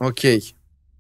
Окей.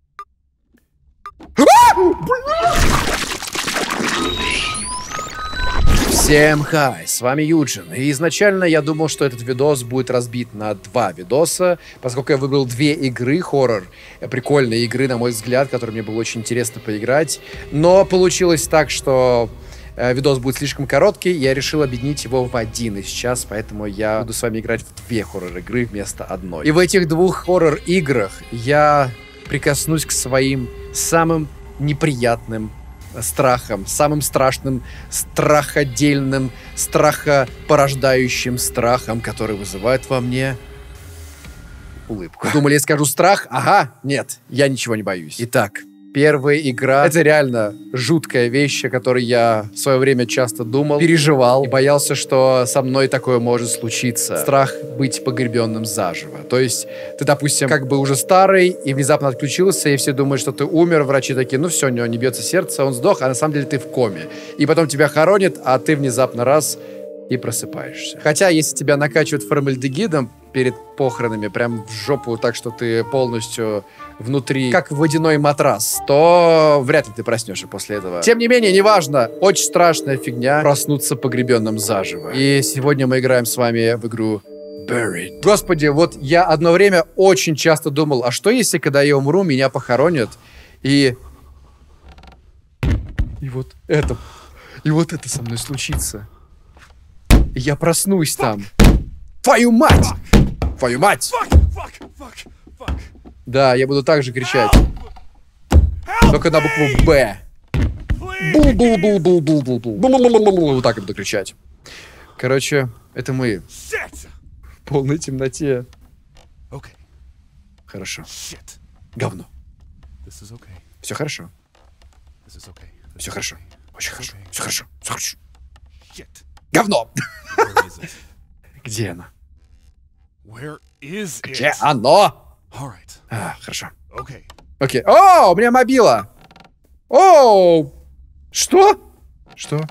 Всем хай, с вами Юджин. И изначально я думал, что этот видос будет разбит на 2 видоса, поскольку я выбрал 2 игры хоррор, прикольные игры, на мой взгляд, которые мне было очень интересно поиграть. Но получилось так, что видос будет слишком короткий, я решил объединить его в один. И сейчас, поэтому я буду с вами играть в 2 хоррор-игры вместо одной. И в этих 2 хоррор-играх я прикоснусь к своим самым неприятным страхом, самым страшным, страходельным, страхопорождающим страхом, который вызывает во мне улыбку. Думали, я скажу страх? Ага, нет, я ничего не боюсь. Итак, первая игра. Это реально жуткая вещь, о которой я в свое время часто думал, переживал и боялся, что со мной такое может случиться. Страх быть погребенным заживо. То есть ты, допустим, как бы уже старый и внезапно отключился, и все думают, что ты умер. Врачи такие, ну все, у него не бьется сердце, он сдох, а на самом деле ты в коме. И потом тебя хоронят, а ты внезапно раз и просыпаешься. Хотя, если тебя накачивают формальдегидом перед похоронами, прям в жопу, так что ты полностью внутри, как водяной матрас, то вряд ли ты проснешься после этого. Тем не менее, неважно, очень страшная фигня проснуться погребенным заживо. И сегодня мы играем с вами в игру Buried. Господи, вот я одно время очень часто думал, а что если, когда я умру, меня похоронят, и вот это со мной случится. И я проснусь там. Твою мать! Твою мать! Да, я буду так же кричать. Только на букву Б. Бул-бул-бул-бул-бул-бул-бул. Вот так я буду кричать. Короче, это мы. В полной темноте. Хорошо. Говно. Все хорошо. Все хорошо. Очень хорошо. Все хорошо. Все хорошо. Говно! Где оно? Где оно? Хорошо. Окей. О, у меня мобила! О! Что? Что?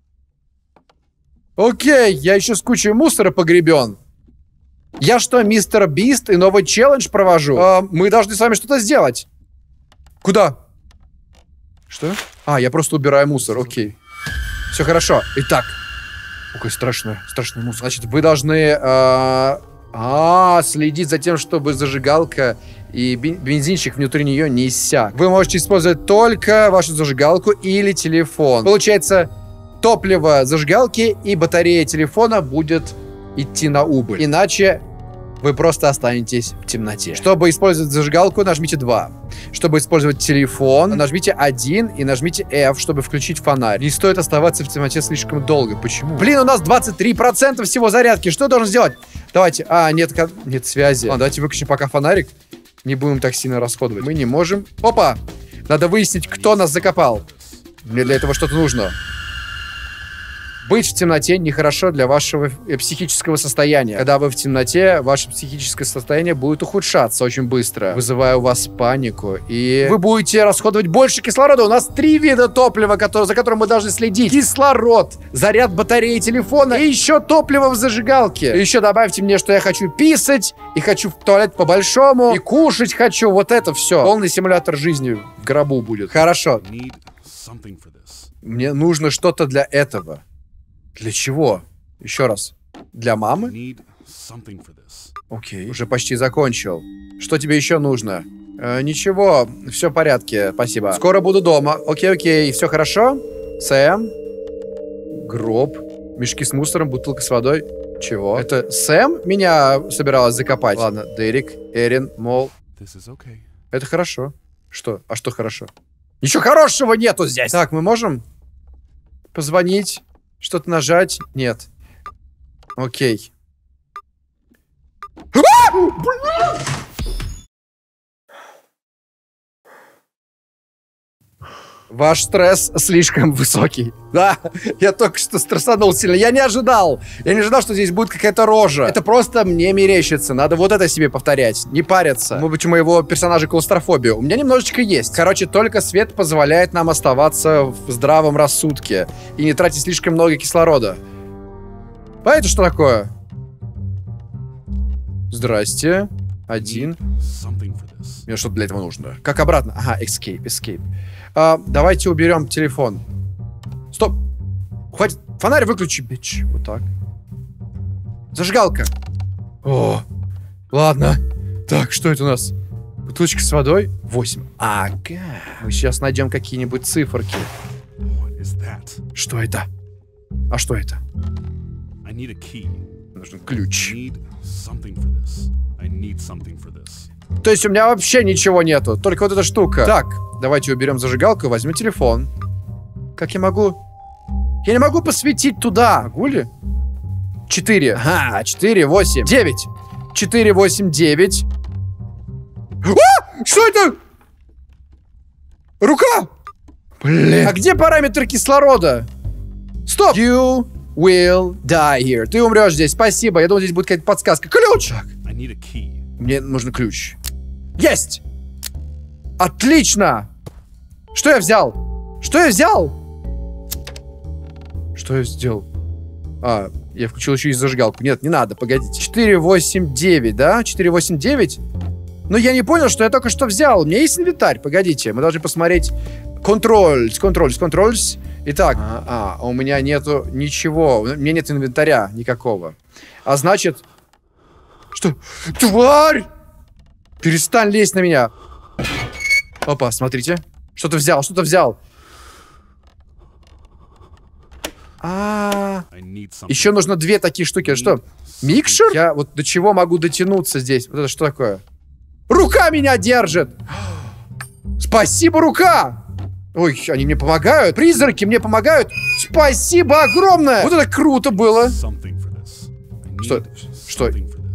Окей, я еще с кучей мусора погребен. Я что, мистер Бист и новый челлендж провожу? Мы должны с вами что-то сделать. Куда? Что? Я просто убираю мусор, окей. Все хорошо. Итак. Какой страшный мусор. Значит, вы должны следить за тем, чтобы зажигалка и бензинчик внутри нее не иссяк. Вы можете использовать только вашу зажигалку или телефон. Получается, топливо зажигалки и батарея телефона будет идти на убыль. Иначе вы просто останетесь в темноте. Чтобы использовать зажигалку, нажмите 2. Чтобы использовать телефон, нажмите 1 и нажмите F, чтобы включить фонарь. Не стоит оставаться в темноте слишком долго. Почему? Блин, у нас 23% всего зарядки. Что я должен сделать? Давайте. Нет связи. Ладно, давайте выключим пока фонарик. Не будем так сильно расходовать. Мы не можем. Опа! Надо выяснить, кто нас закопал. Мне для этого что-то нужно. Быть в темноте нехорошо для вашего психического состояния. Когда вы в темноте, ваше психическое состояние будет ухудшаться очень быстро, вызывая у вас панику. И вы будете расходовать больше кислорода. У нас 3 вида топлива, за которым мы должны следить. Кислород, заряд батареи телефона и еще топливо в зажигалке. И еще добавьте мне, что я хочу писать, и хочу в туалет по-большому, и кушать хочу. Вот это все. Полный симулятор жизни в гробу будет. Хорошо. Мне нужно что-то для этого. Для чего? Еще раз. Для мамы? Окей. Уже почти закончил. Что тебе еще нужно? Ничего, все в порядке, спасибо. Скоро буду дома. Окей. Все хорошо? Сэм? Гроб? Мешки с мусором, бутылка с водой. Чего? Это Сэм меня собиралась закопать? Ладно, Дерек, Эрин, Мол. Это хорошо. Что? А что хорошо? Ничего хорошего нету здесь! Так, мы можем позвонить? Что-то нажать? Нет. Окей. Ваш стресс слишком высокий. Да, я только что стрессанул сильно. Я не ожидал. Я не ожидал, что здесь будет какая-то рожа. Это просто мне мерещится. Надо вот это себе повторять. Не париться. Может быть, у моего персонажа клаустрофобия. У меня немножечко есть. Короче, только свет позволяет нам оставаться в здравом рассудке. И не тратить слишком много кислорода. А это что такое? Здрасте. 1. Мне что-то для этого нужно. Как обратно? Ага, escape. Давайте уберем телефон. Стоп. Хватит. Фонарь выключи, бич. Вот так. Зажигалка. О, ладно. Так, что это у нас? Бутылочка с водой? 8. Ага. Мы сейчас найдем какие-нибудь циферки. Что это? А что это? Нужен ключ. То есть у меня вообще ничего нету, только вот эта штука. Так, давайте уберем зажигалку и возьмем телефон. Как я могу? Я не могу посветить туда. Могу ли? 4. Ага, 4, 8, 9. 4, 8, 9. А! Что это? Рука! Блин. А где параметр кислорода? Стоп! You will die here. Ты умрешь здесь. Спасибо. Я думал, здесь будет какая-то подсказка. Ключ! Так. Мне нужен ключ. Есть! Отлично! Что я взял? Что я взял? Что я сделал? А, я включил еще и зажигалку. Нет, не надо, погодите. 4, 8, 9, да? 4, 8, 9? Но я не понял, что я только что взял. У меня есть инвентарь, погодите. Мы должны посмотреть. Controls. Итак, у меня нету ничего. У меня нет инвентаря никакого. А значит... Что? Тварь! Перестань лезть на меня. Опа, смотрите. Что-то взял. Еще нужно 2 такие штуки. Что? Микшер? Я вот до чего могу дотянуться здесь? Вот это что такое? Рука меня держит! Спасибо, рука! Ой, они мне помогают. Призраки мне помогают. Спасибо огромное! Вот это круто было. Что? Что?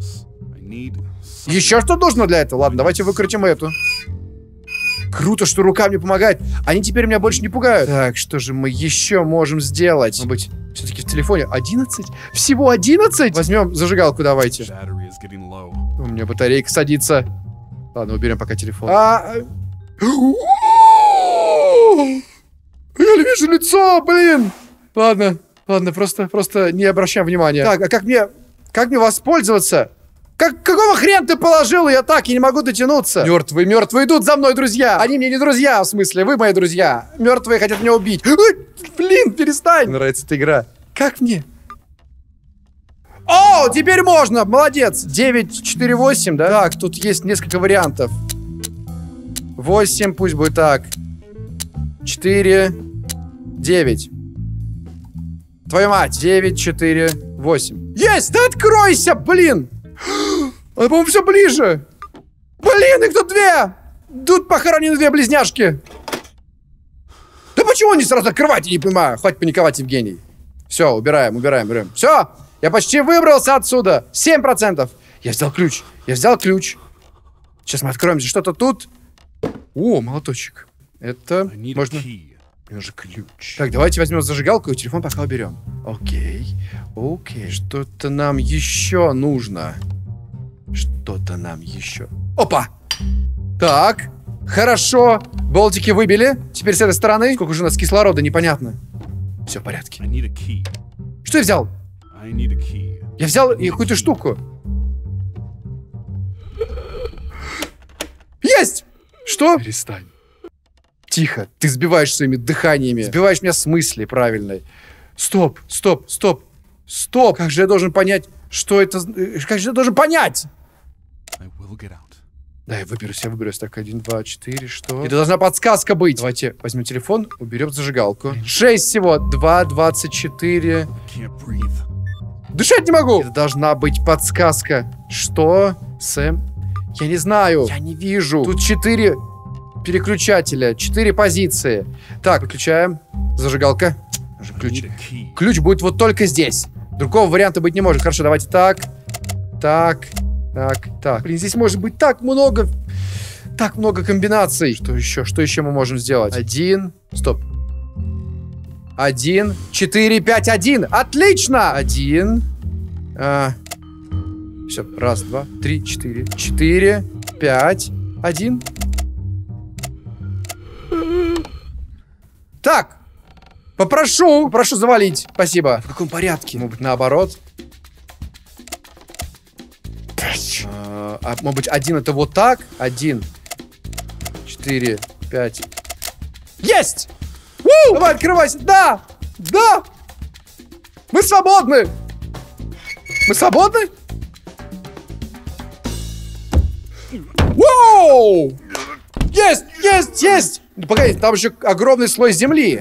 Еще что нужно для этого? Ладно, давайте выкрутим эту. Круто, что рука мне помогает. Они теперь меня больше не пугают. Так, что же мы еще можем сделать? Может быть, все-таки в телефоне 11? Всего 11? Возьмем зажигалку, давайте. У меня батарейка садится. Ладно, уберем пока телефон. Я не вижу лицо, блин. Ладно, просто не обращаем внимания. Так, а как мне воспользоваться? Какого хрена ты положил ее так? Я не могу дотянуться. Мертвые идут за мной, друзья. Они мне не друзья, в смысле, вы мои друзья. Мертвые хотят меня убить. Блин, перестань. Мне нравится эта игра. Как мне? О, теперь можно, молодец. 9, 4, 8, да? Так, тут есть несколько вариантов. 8, пусть будет так. 4, 9. Твою мать. 9, 4, 8. Есть, да откройся, блин. Она, по-моему, все ближе. Блин, их тут 2. Тут похоронены 2 близняшки. Да почему они сразу открывать, я не понимаю. Хватит паниковать, Евгений. Все, убираем. Все, я почти выбрался отсюда. 7%. Я взял ключ. Сейчас мы откроем что-то тут. О, молоточек. Это можно... Мне нужен ключ. Так, давайте возьмем зажигалку и телефон пока уберем. Окей. Что-то нам еще нужно. Опа! Так, хорошо. Болтики выбили. Теперь с этой стороны. Сколько же у нас кислорода, непонятно. Все в порядке. Что я взял? Я взял какую-то штуку. Есть! Что? Перестань. Тихо. Ты сбиваешь своими дыханиями. Сбиваешь меня с мысли правильной. Стоп. Как же я должен понять, что это... Как же я должен понять? Да, я выберусь. Так, 1, 2, 4, что? Это должна подсказка быть. Давайте возьмем телефон, уберем зажигалку. 6 всего. 2, 24. Дышать не могу. Это должна быть подсказка. Что? Сэм? Я не знаю. Я не вижу. Тут 4 переключателя, 4 позиции. Так, выключаем. Зажигалка. Ключ будет вот только здесь. Другого варианта быть не может. Хорошо, давайте так. Блин, здесь может быть так много комбинаций. Что еще мы можем сделать? 1. Стоп. 1, 4, 5, 1. Отлично! 1. Все. 1, 2, 3, 4. 4, 5, 1. Так. Попрошу завалить. Спасибо. В каком порядке? Может быть, наоборот? Может быть, 1 это вот так? 1. 4, 5. Есть! У! Давай, открывайся! Да! Да! Мы свободны! Мы свободны? Воу! Есть! Есть! Есть! Ну, погоди, там еще огромный слой земли.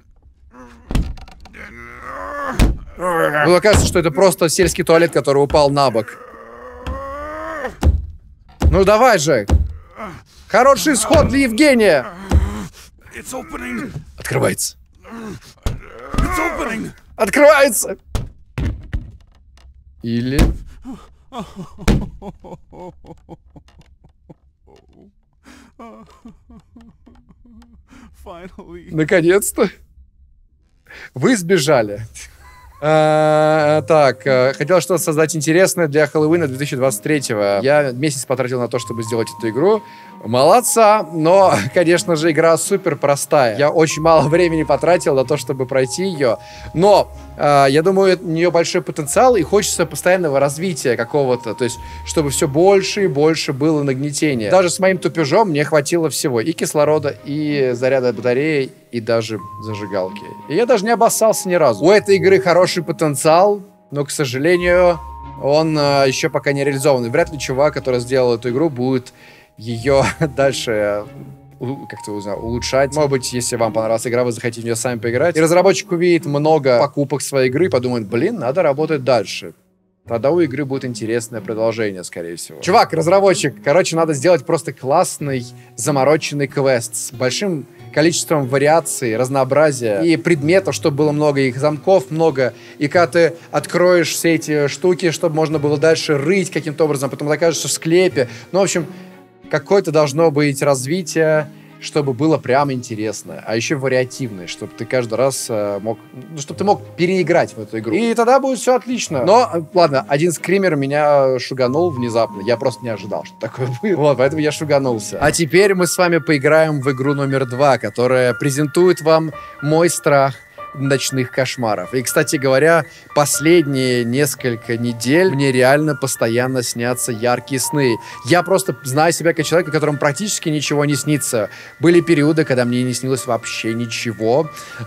Мне кажется, что это просто сельский туалет, который упал на бок. Ну давай же. Хороший исход для Евгения. Открывается. Открывается. Или... Наконец-то. Вы сбежали. Так, хотел что-то создать интересное для Хэллоуина 2023-го. Я месяц потратил на то, чтобы сделать эту игру. Молодца, но, конечно же, игра супер простая. Я очень мало времени потратил на то, чтобы пройти ее. Но, я думаю, у нее большой потенциал, и хочется постоянного развития какого-то. То есть, чтобы все больше и больше было нагнетения. Даже с моим тупежом мне хватило всего. И кислорода, и заряда батареи, и даже зажигалки. И я даже не обоссался ни разу. У этой игры хороший потенциал, но, к сожалению, он еще пока не реализован. Вряд ли чувак, который сделал эту игру, будет ее дальше как-то улучшать. Может быть, если вам понравилась игра, вы захотите в нее сами поиграть. И разработчик увидит много покупок своей игры и подумает, блин, надо работать дальше. Тогда у игры будет интересное продолжение, скорее всего. Чувак, разработчик, короче, надо сделать просто классный, замороченный квест с большим количеством вариаций, разнообразия и предметов, чтобы было много, их замков много. И когда ты откроешь все эти штуки, чтобы можно было дальше рыть каким-то образом, потом окажешься в склепе. Ну, в общем, какое-то должно быть развитие, чтобы было прям интересно, а еще вариативное, чтобы ты каждый раз мог, ну, чтобы ты мог переиграть в эту игру. И тогда будет все отлично. Но, ладно, один скример меня шуганул внезапно. Я просто не ожидал, что такое будет. Вот, поэтому я шуганулся. А теперь мы с вами поиграем в игру номер 2, которая презентует вам мой страх ночных кошмаров. И, кстати говоря, последние несколько недель мне реально постоянно снятся яркие сны. Я просто знаю себя как человека, которому практически ничего не снится. Были периоды, когда мне не снилось вообще ничего,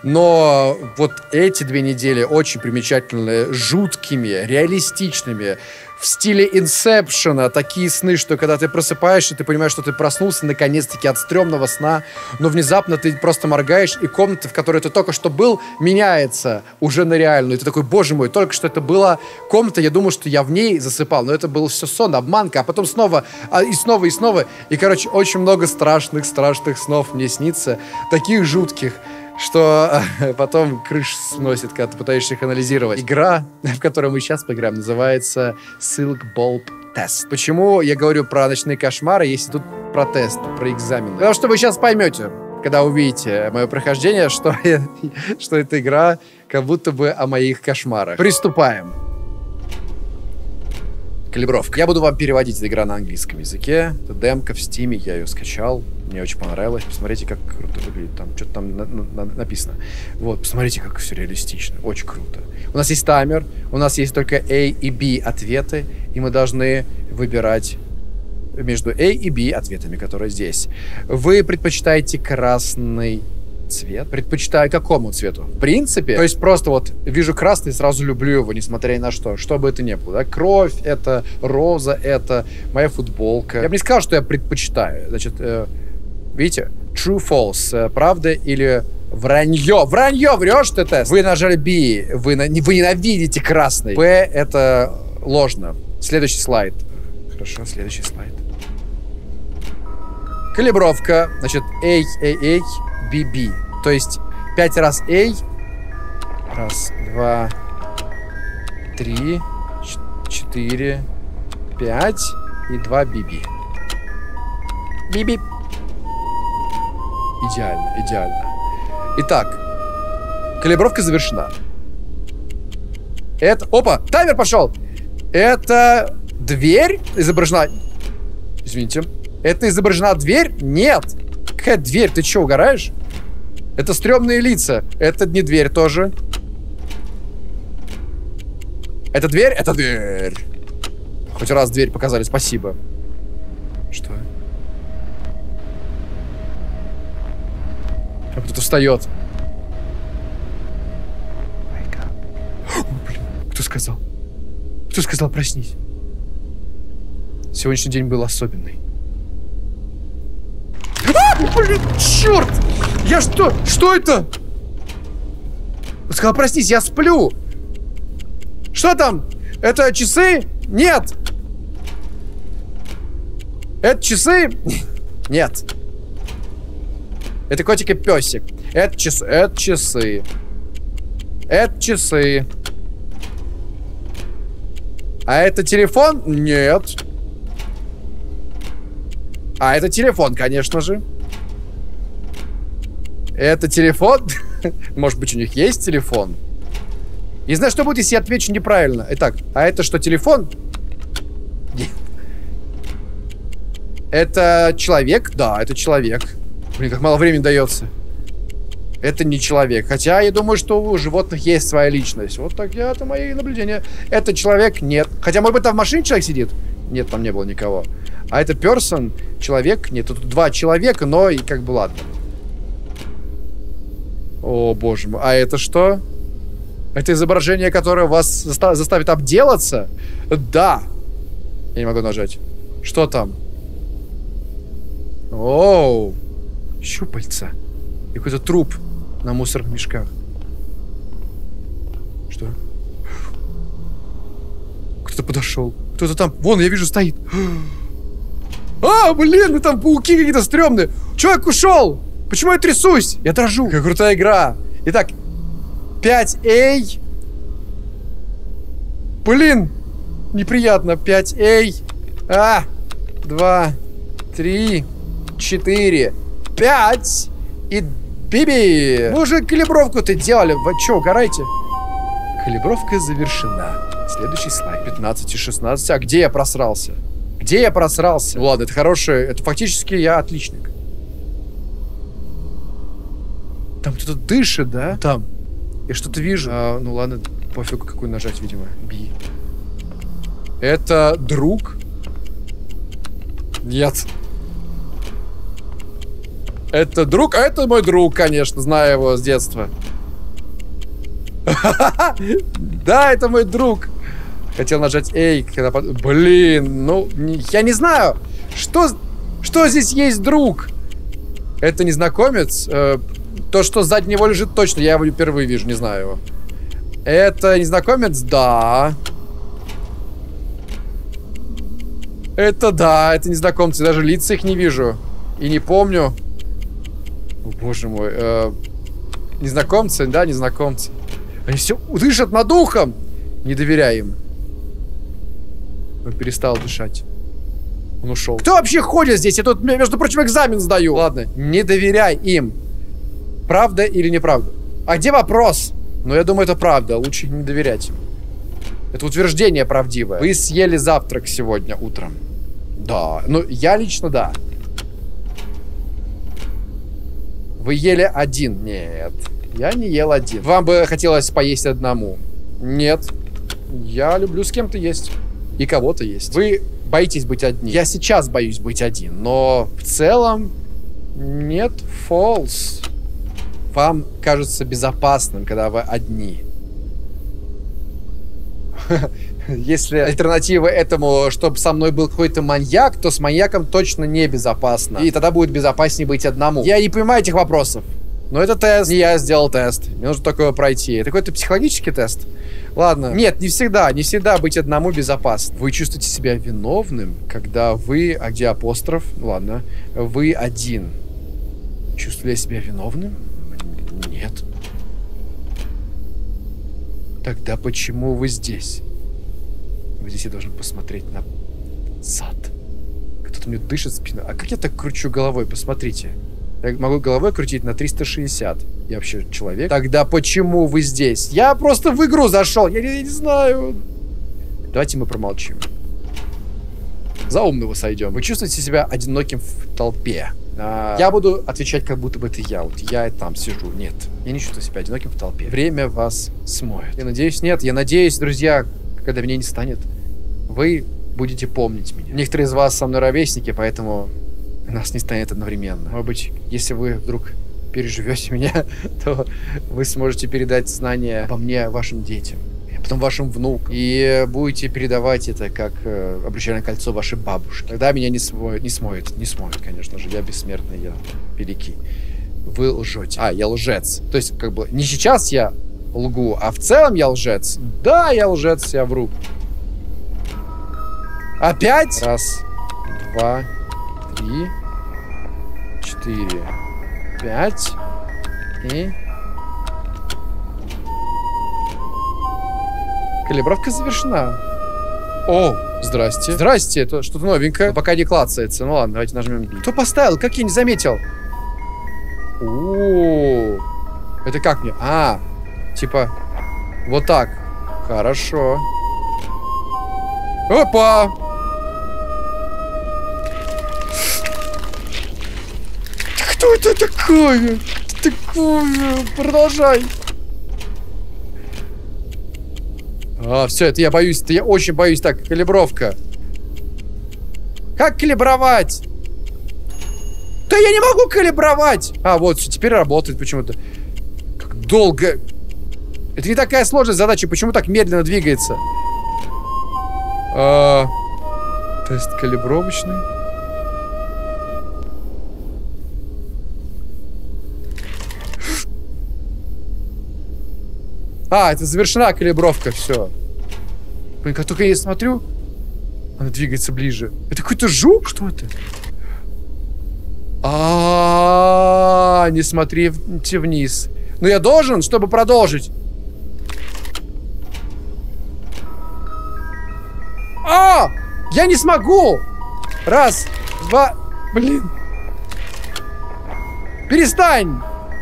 но вот эти 2 недели очень примечательные, жуткими, реалистичными, в стиле Инсепшена, такие сны, что когда ты просыпаешься, ты понимаешь, что ты проснулся наконец-таки от стрёмного сна, но внезапно ты просто моргаешь, и комната, в которой ты только что был, меняется уже на реальную. И ты такой, боже мой, только что это была комната, я думал, что я в ней засыпал, но это был все сон, обманка, а потом снова, и снова, и снова. И, короче, очень много страшных снов мне снится, таких жутких, что потом крышу сносит, когда ты пытаешься их анализировать. Игра, в которой мы сейчас поиграем, называется Silk Bulb Test. Почему я говорю про ночные кошмары, если тут про тест, про экзамены? Потому что вы сейчас поймете, когда увидите мое прохождение, что эта игра как будто бы о моих кошмарах. Приступаем. Калибровка. Я буду вам переводить эту игру на английском языке. Это демка в Стиме, я ее скачал. Мне очень понравилось. Посмотрите, как круто выглядит. Там что-то там написано. Вот, посмотрите, как все реалистично. Очень круто. У нас есть таймер, у нас есть только A и B ответы, и мы должны выбирать между A и B ответами, которые здесь. Вы предпочитаете красный цвет? Предпочитаю какому цвету? В принципе, то есть просто вот вижу красный, сразу люблю его, несмотря ни на что. Что бы это ни было. Да? Кровь это, роза это, моя футболка. Я бы не сказал, что я предпочитаю. Значит, видите? True, false. Правда или вранье? Вранье! Врешь ты, тест? Вы нажали B. Вы ненавидите красный. P это ложно. Следующий слайд. Хорошо, следующий слайд. Калибровка. Значит, A, B, B. То есть 5 раз A. Раз, 2, 3, 4, 5 и 2 BB. BB. Идеально, идеально. Итак, калибровка завершена. Это... Опа, таймер пошел! Это дверь изображена... Извините. Это изображена дверь? Нет! Какая дверь? Ты что, угораешь? Это стрёмные лица. Это не дверь тоже. Это дверь? Это дверь. Хоть раз дверь показали, спасибо. Что? А кто-то встает. О, блин, кто сказал? Кто сказал проснись? Сегодняшний день был особенный. Блин, черт! Я что? Что это? Он сказал проснись, я сплю. Что там? Это часы? Нет. Это часы? Нет. Это котик и песик. Это часы. Это часы. Это часы. А это телефон? Нет. А это телефон, конечно же. Это телефон? Может быть, у них есть телефон? Не знаю, что будет, если я отвечу неправильно. Итак, а это что, телефон? Нет. Это человек? Да, это человек. Блин, как мало времени дается. Это не человек. Хотя я думаю, что у животных есть своя личность. Вот так это мои наблюдения. Это человек? Нет. Хотя, может быть, там в машине человек сидит? Нет, там не было никого. А это person? Человек? Нет, тут два человека, но и как бы ладно. О, боже мой. А это что? Это изображение, которое вас заставит обделаться? Да. Я не могу нажать. Что там? Оу. Щупальца. И какой-то труп на мусорных мешках. Что? Кто-то подошел. Кто-то там. Вон, я вижу, стоит. А, блин, там пауки какие-то стрёмные. Человек ушел. Почему я трясусь? Я дрожу. Какая крутая игра. Итак, 5A. Блин, неприятно. 5A. 2, 3, 4, 5. И биби. Мы уже калибровку-то делали. Вы что, угораете? Калибровка завершена. Следующий слайд. 15 и 16. А где я просрался? Где я просрался? Ну, ладно, это хорошее. Это фактически я отличник. Там кто-то дышит, да? Там. Я что-то вижу. Ну ладно, пофигу, какую нажать, видимо. Би. Это друг? Нет. Это друг? А это мой друг, конечно, знаю его с детства. Да, это мой друг. Хотел нажать эй, когда... Блин, ну, я не знаю. Что здесь есть друг? Это незнакомец? То, что сзади него лежит, точно. Я его впервые вижу, не знаю его. Это незнакомец? Да. Это да, это незнакомцы. Даже лица их не вижу. И не помню. О, боже мой. Незнакомцы? Да, незнакомцы. Они все дышат над ухом. Не доверяй им. Он перестал дышать. Он ушел. Кто вообще ходит здесь? Я тут, между прочим, экзамен сдаю. Ладно, не доверяй им. Правда или неправда? А где вопрос? Ну, я думаю, это правда. Лучше не доверять им. Это утверждение правдивое. Вы съели завтрак сегодня утром? Да. Ну, я лично да. Вы ели один? Нет. Я не ел один. Вам бы хотелось поесть одному? Нет. Я люблю с кем-то есть. И кого-то есть. Вы боитесь быть одни. Я сейчас боюсь быть один. Но в целом... Нет, false. Вам кажется безопасным, когда вы одни. Если альтернатива этому, чтобы со мной был какой-то маньяк, то с маньяком точно небезопасно. И тогда будет безопаснее быть одному. Я не понимаю этих вопросов. Но это тест. Не я сделал тест. Мне нужно только его пройти. Это какой-то психологический тест? Ладно. Нет, не всегда. Не всегда быть одному безопасно. Вы чувствуете себя виновным, когда вы... А где апостроф? Ладно. Вы один. Чувствовали себя виновным? Нет. Тогда почему вы здесь? Вот здесь я должен посмотреть на зад. Кто-то мне дышит в спину. А как я так кручу головой? Посмотрите. Я могу головой крутить на 360. Я вообще человек. Тогда почему вы здесь? Я просто в игру зашел. Я не знаю. Давайте мы промолчим. За умного сойдем. Вы чувствуете себя одиноким в толпе? Я буду отвечать, как будто бы это я. Вот я там сижу. Нет. Я не чувствую себя одиноким в толпе. Время вас смоет. Я надеюсь, нет. Я надеюсь, друзья, когда меня не станет, вы будете помнить меня. Некоторые из вас со мной ровесники, поэтому нас не станет одновременно. Может быть, если вы вдруг переживете меня, то вы сможете передать знания обо мне вашим детям, а потом вашим внукам. И будете передавать это как обручальное кольцо вашей бабушке. Тогда меня не смоет, конечно же. Я бессмертный, я великий. Вы лжете. Я лжец. То есть, как бы, не сейчас я лгу, а в целом я лжец. Да, я лжец, я вру. Опять? 1, 2, 3, 4, 5 и... Калибровка завершена. О, здрасте. Здрасте, это что-то новенькое. Но пока не клацается. Ну ладно, давайте нажмем B. Кто поставил? Как я не заметил? О, это как мне? Типа, вот так. Хорошо. Опа! Кто это такое? Продолжай. Все, это я боюсь. Это я очень боюсь. Так, калибровка. Как калибровать? Да я не могу калибровать. Вот, все, теперь работает почему-то. Как долго. Это не такая сложная задача. Почему так медленно двигается? Тест калибровочный. Это завершена калибровка, все. Блин, как только я смотрю, она двигается ближе. Это какой-то жук? Что это? Не смотрите вниз. Но я должен, чтобы продолжить. Я не смогу! 1, 2... Блин. Перестань!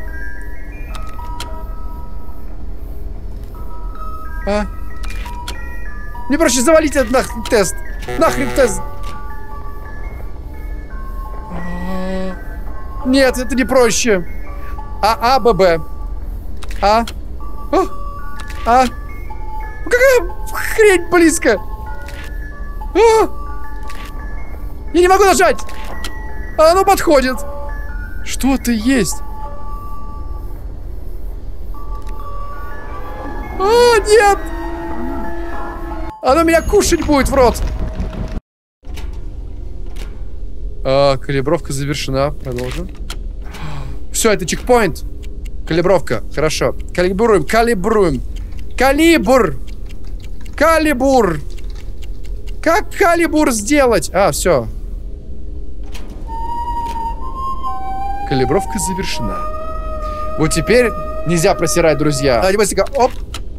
Мне проще завалить этот нахрен тест. Нахрен тест. Нет, это не проще. Б, Б. Какая хрень близко. Я не могу нажать. Оно подходит. Что-то есть. Нет. Оно меня кушать будет в рот. Калибровка завершена. Продолжим. Все, это чекпоинт. Калибровка. Хорошо. Калибруем. Калибр. Как калибр сделать? Все. Калибровка завершена. Вот теперь нельзя просирать, друзья. Оп.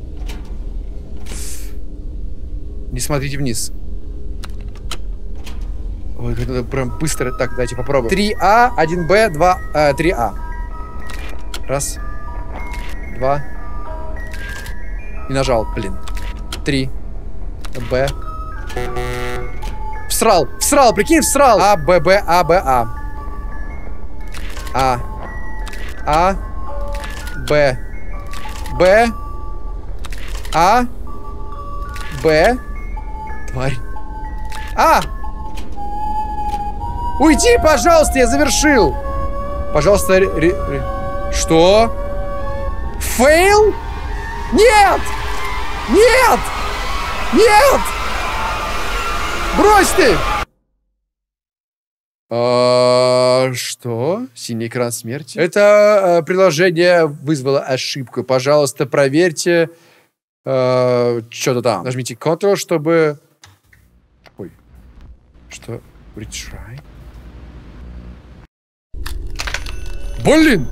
Не смотрите вниз. Ой, надо прям быстро. Так, давайте попробуем. 3А, 1Б, 2, 3А. 1, 2. И нажал, блин. 3. Б. Всрал, прикинь, всрал. Б, Б, Б, Б. Б. Б. Тварь. Уйди, пожалуйста, я завершил. Пожалуйста, Что? Фейл? Нет! Нет! Нет! Брось ты! Что? Синий экран смерти? Это приложение вызвало ошибку. Пожалуйста, проверьте что-то там. Нажмите Ctrl, чтобы... Ой. Что? Retry. Блин!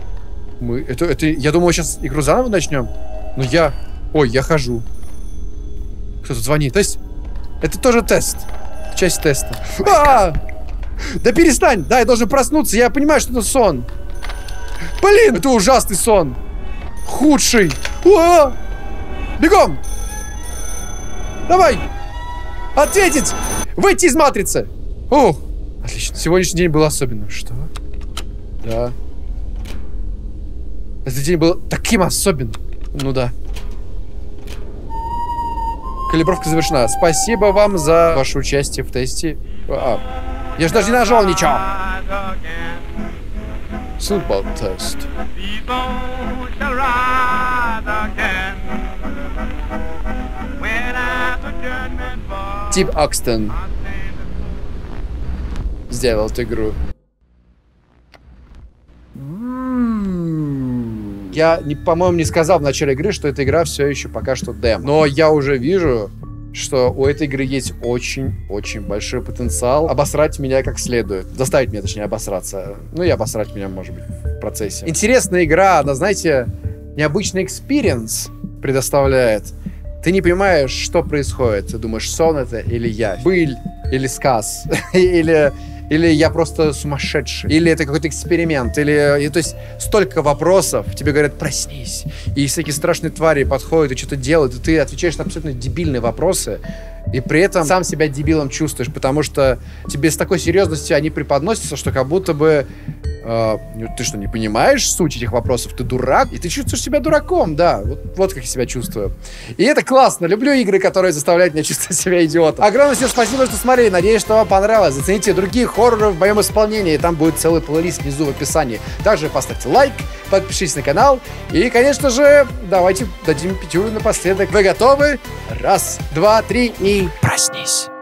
Я думал, сейчас игру заново начнем. Но я... Ой, я хожу. Кто-то звонит. То есть, это тоже тест. Часть теста. Да перестань! Да, я должен проснуться. Я понимаю, что это сон. Блин! Это ужасный сон. Худший. Бегом! Давай! Ответить! Выйти из матрицы! Отлично. Сегодняшний день был особенным. Что? Да. Этот день был таким особенным. Ну да. Калибровка завершена. Спасибо вам за ваше участие в тесте. Я же даже не нажал ничего. Football test. Тип Окстон сделал эту игру. Я, по-моему, не сказал в начале игры, что эта игра все еще пока что демо. Но я уже вижу, что у этой игры есть очень-очень большой потенциал обосрать меня как следует. Заставить меня, точнее, обосраться. Ну и обосрать меня, может быть, в процессе. Интересная игра, она, знаете, необычный экспириенс предоставляет. Ты не понимаешь, что происходит. Ты думаешь, сон это или я, быль или сказ, или я просто сумасшедший, или это какой-то эксперимент, или... То есть столько вопросов, тебе говорят, проснись, и всякие страшные твари подходят и что-то делают, и ты отвечаешь на абсолютно дебильные вопросы, и при этом сам себя дебилом чувствуешь, потому что тебе с такой серьезностью они преподносятся, что как будто бы ты что, не понимаешь суть этих вопросов? Ты дурак? И ты чувствуешь себя дураком, да. Вот как я себя чувствую. И это классно. Люблю игры, которые заставляют меня чувствовать себя идиотом. Огромное всем спасибо, что смотрели. Надеюсь, что вам понравилось. Зацените другие хорроры в моем исполнении. Там будет целый плейлист внизу в описании. Также поставьте лайк, подпишитесь на канал. И, конечно же, давайте дадим пятюру напоследок. Вы готовы? Раз, два, три и проснись.